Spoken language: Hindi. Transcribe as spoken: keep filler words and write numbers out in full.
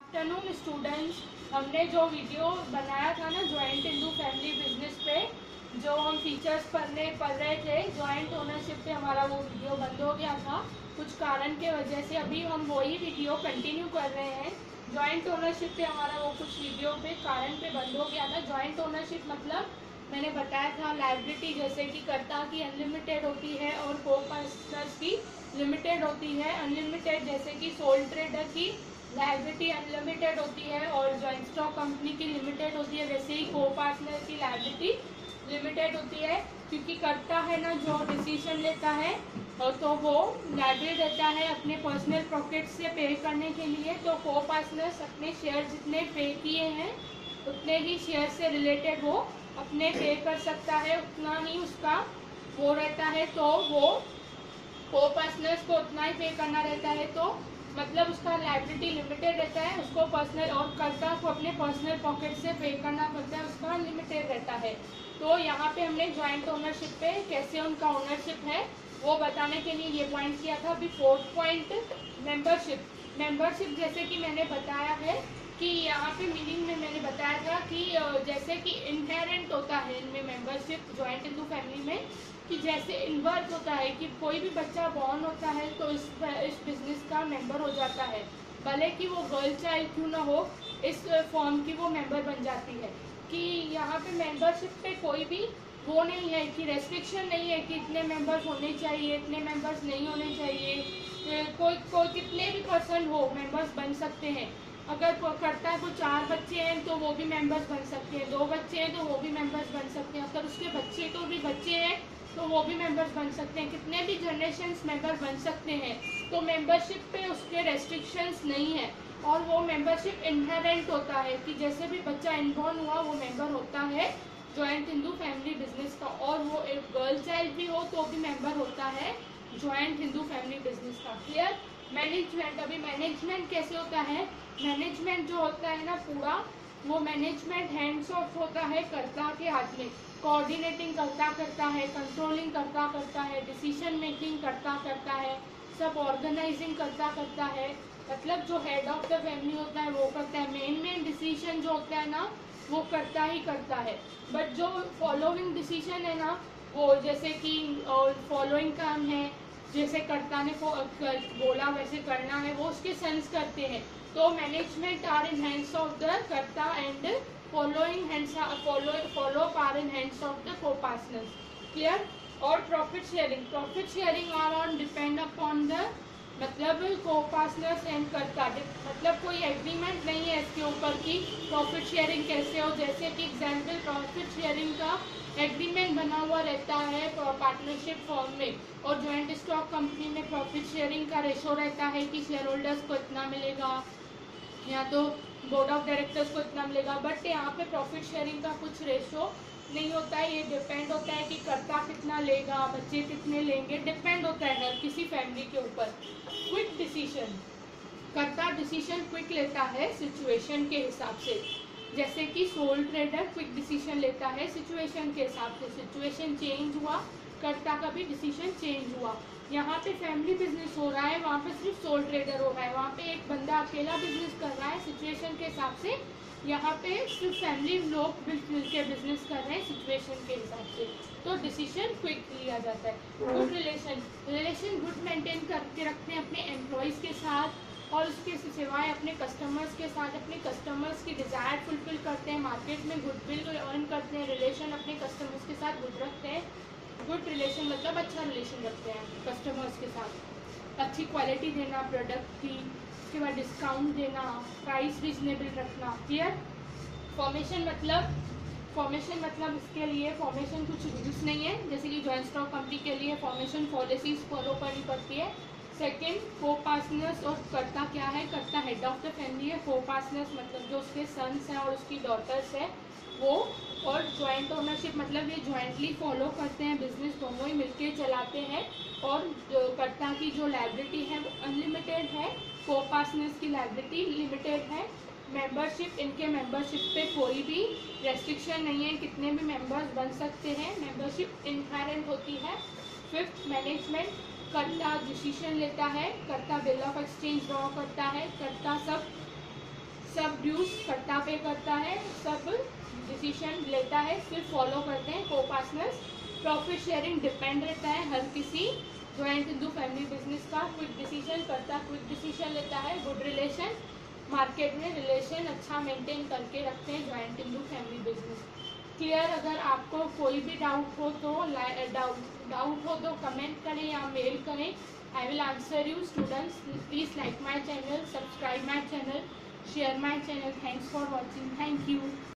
आफ्टरनून स्टूडेंट्स, हमने जो वीडियो बनाया था ना जॉइंट हिंदू फैमिली बिजनेस पे, जो हम फीचर्स पढ़ने पढ़ रहे थे, जॉइंट ओनरशिप पे हमारा वो वीडियो बंद हो गया था कुछ कारण के वजह से। अभी हम वही वीडियो कंटिन्यू कर रहे हैं। जॉइंट ओनरशिप पे हमारा वो कुछ वीडियो पे कारण पे बंद हो गया था। जॉइंट ओनरशिप मतलब मैंने बताया था लायबिलिटी जैसे कि कर्ता की अनलिमिटेड होती है और को पार्टनर्स की लिमिटेड होती है। अनलिमिटेड जैसे कि सोल ट्रेडर की लायबिलिटी अनलिमिटेड होती है और जॉइंट स्टॉक कंपनी की लिमिटेड होती है, वैसे ही को पार्टनर की लायबिलिटी लिमिटेड होती है। क्योंकि करता है ना जो डिसीजन लेता है और तो वो लायबिलिटी देता है अपने पर्सनल प्रॉफिट से पे करने के लिए। तो को पार्टनर्स अपने शेयर जितने पे किए हैं उतने ही शेयर से रिलेटेड वो अपने पे कर सकता है, उतना ही उसका वो रहता है। तो वो को पार्टनर्स को उतना ही पे करना रहता है, तो मतलब उसका लायबिलिटी लिमिटेड रहता है। उसको पर्सनल और कर्ता को अपने पर्सनल पॉकेट से पे करना पड़ता है, उसका लिमिटेड रहता है। तो यहाँ पे हमने जॉइंट ओनरशिप पे कैसे उनका ओनरशिप है वो बताने के लिए ये पॉइंट किया था। अभी फोर्थ पॉइंट मेंबरशिप। मेंबरशिप जैसे कि मैंने बताया है कि यहाँ पे मीनिंग में मैंने बताया था कि जैसे कि इनहेरेंट होता है इनमें मेंबरशिप जॉइंट हिंदू फैमिली में, कि जैसे इनवर्क होता है कि कोई भी बच्चा बॉर्न होता है तो इस इस बिजनेस का मेंबर हो जाता है, भले कि वो गर्ल चाइल्ड क्यों ना हो, इस फॉर्म की वो मेंबर बन जाती है। कि यहाँ पे मेंबरशिप पे कोई भी वो नहीं है कि रेस्ट्रिक्शन नहीं है कि इतने मेंबर्स होने चाहिए, इतने मेंबर्स नहीं होने चाहिए। कोई कोई कितने भी पर्सन हो मेंबर्स बन सकते हैं। अगर करता है कोई चार बच्चे हैं तो वो भी मेंबर्स बन सकते हैं, दो बच्चे हैं तो वो भी मेंबर्स बन सकते हैं, अगर उसके बच्चे तो भी बच्चे हैं तो वो भी मेंबर्स बन सकते हैं, कितने भी जनरेशन्स मेंबर बन सकते हैं। तो मेंबरशिप पे उसके रेस्ट्रिक्शंस नहीं है और वो मेंबरशिप इनहेरेंट होता है कि जैसे भी बच्चा इनबॉर्न हुआ वो मेंबर होता है जॉइंट हिंदू फैमिली बिजनेस का। और वो एक गर्ल चाइल्ड भी हो तो भी मेंबर होता है जॉइंट हिंदू फैमिली बिजनेस का। क्लियर। मैनेजमेंट। अभी मैनेजमेंट कैसे होता है, मैनेजमेंट जो होता है ना पूरा वो मैनेजमेंट हैंड्स ऑफ होता है कर्ता के हाथ में। कोऑर्डिनेटिंग करता करता है, कंट्रोलिंग करता करता है, डिसीजन मेकिंग करता करता है, सब ऑर्गेनाइजिंग करता करता है। मतलब जो हेड ऑफ द फैमिली होता है वो करता है, मेन मेन डिसीजन जो होता है ना वो करता ही करता है। बट जो फॉलोइंग डिसीजन है ना वो जैसे कि फॉलोइंग काम है, जैसे कर्ता ने बोला वैसे करना है, वो उसके सन्स करते हैं। तो management are in hands of the karta and following hands follow follow are in hands of the co partners. Clear. और profit sharing. Profit sharing are on depend upon the मतलब को पार्टनर्स एंड कर्ता। मतलब कोई एग्रीमेंट नहीं है इसके ऊपर कि प्रॉफिट शेयरिंग कैसे हो। जैसे कि एग्जाम्पल प्रॉफिट शेयरिंग का एग्रीमेंट बना हुआ रहता है पार्टनरशिप फॉर्म में, और जॉइंट स्टॉक कंपनी में प्रॉफिट शेयरिंग का रेशो रहता है कि शेयर होल्डर्स को इतना मिलेगा या तो बोर्ड ऑफ डायरेक्टर्स को इतना मिलेगा। बट यहाँ पे प्रॉफिट शेयरिंग का कुछ रेशो नहीं होता है, ये डिपेंड होता है कि कर्ता कितना लेगा, बच्चे कितने लेंगे, डिपेंड होता है हर किसी फैमिली के ऊपर। Quick decision. Karta decision quick लेता है सिचुएशन के हिसाब से। जैसे कि सोल ट्रेडर क्विक डिसीजन लेता है सिचुएशन के हिसाब से। सिचुएशन चेंज हुआ, कर्ता का भी डिसीजन चेंज हुआ। यहाँ पे फैमिली बिजनेस हो रहा है, वहाँ पे सिर्फ सोल ट्रेडर हो रहा है, वहाँ पे एक बंदा अकेला बिजनेस कर रहा है सिचुएशन के हिसाब से। यहाँ पे सिर्फ फैमिली लोग मिल के बिजनेस कर रहे हैं सिचुएशन के हिसाब से। तो डिसीजन क्विक लिया जाता है। Good relation. Relation good maintain करके रखते हैं अपने एम्प्लॉयज़ के साथ और उसके सिवाय अपने कस्टमर्स के साथ। अपने कस्टमर्स की डिज़ायर फुलफिल करते हैं, मार्केट में गुडविल अर्न करते हैं, रिलेशन अपने कस्टमर्स के साथ गुड रखते हैं। गुड रिलेशन मतलब अच्छा रिलेशन रखते हैं कस्टमर्स के साथ, अच्छी क्वालिटी देना प्रोडक्ट की, उसके बाद डिस्काउंट देना, प्राइस रिजनेबल रखना। क्लियर। फॉर्मेशन मतलब फॉर्मेशन मतलब इसके लिए फॉर्मेशन कुछ रूल्स नहीं है, जैसे कि जॉइंट स्टॉक कंपनी के लिए फॉर्मेशन पॉलिसीज फॉलो करनी पड़ती है। सेकेंड, को पार्टनर्स और कर्ता क्या है, कर्ता हेड ऑफ द फैमिली है, को पार्टनर्स मतलब जो उसके सन्स हैं और उसकी डॉटर्स है वो, और ज्वाइंट ओनरशिप मतलब ये ज्वाइंटली फॉलो करते हैं बिजनेस, दोनों ही मिलके चलाते हैं। और जो कर्ता की जो लायबिलिटी है वो अनलिमिटेड है, को पार्टनर्स की लायबिलिटी लिमिटेड है। मेंबरशिप, इनके मेंबरशिप पे कोई भी रेस्ट्रिक्शन नहीं है, कितने भी मेंबर्स बन सकते हैं, मेंबरशिप इनहेरेंट होती है। Fifth, management. कर्ता डिसीजन लेता है, कर्ता बिल ऑफ एक्सचेंज ड्रॉ करता है, कर्ता सब प्रोड्यूस करता पे करता है, सब डिसीजन लेता है, फिर फॉलो करते हैं को पार्टनर्स। प्रॉफिट शेयरिंग डिपेंड रहता है हर किसी जॉइंट हिंदू फैमिली बिजनेस का। क्विक डिसीजन करता, क्विक डिसीजन लेता है। गुड रिलेशन, मार्केट में रिलेशन अच्छा मेंटेन करके रखते हैं joint Hindu family business. Clear? अगर आपको कोई भी डाउट हो तो डाउट डाउट हो तो कमेंट करें या मेल करें। I will answer you students. Please like my channel, subscribe my channel, share my channel. Thanks for watching. Thank you.